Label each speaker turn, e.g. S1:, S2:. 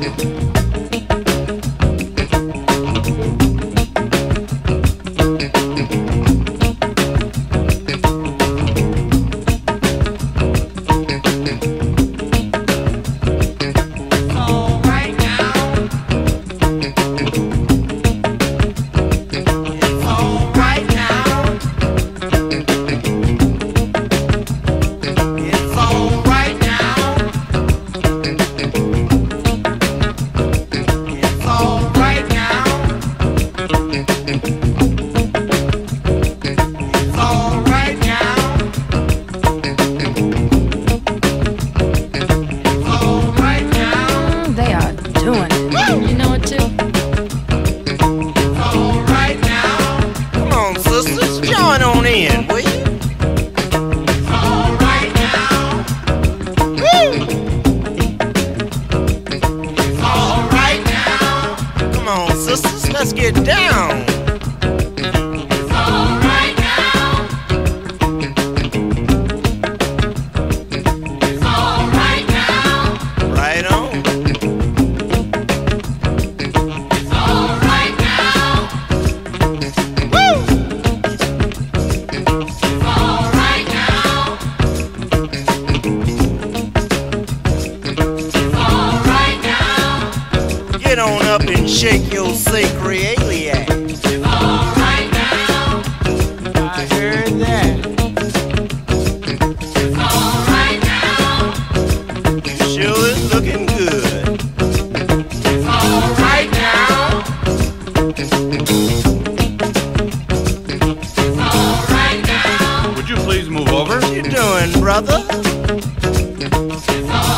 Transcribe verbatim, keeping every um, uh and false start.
S1: Let's get down.
S2: It's all right now. It's all right now.
S1: Right on.
S2: It's all right now.
S1: Woo!
S2: It's all right now. It's all right now.
S1: Get on up and shake your sacroiliac.
S2: It's all right now.
S1: I heard that.
S2: It's all right now.
S1: You sure is looking good.
S2: It's all right now. It's all right now.
S3: Would you please move over?
S1: What you doing, brother?
S2: It's all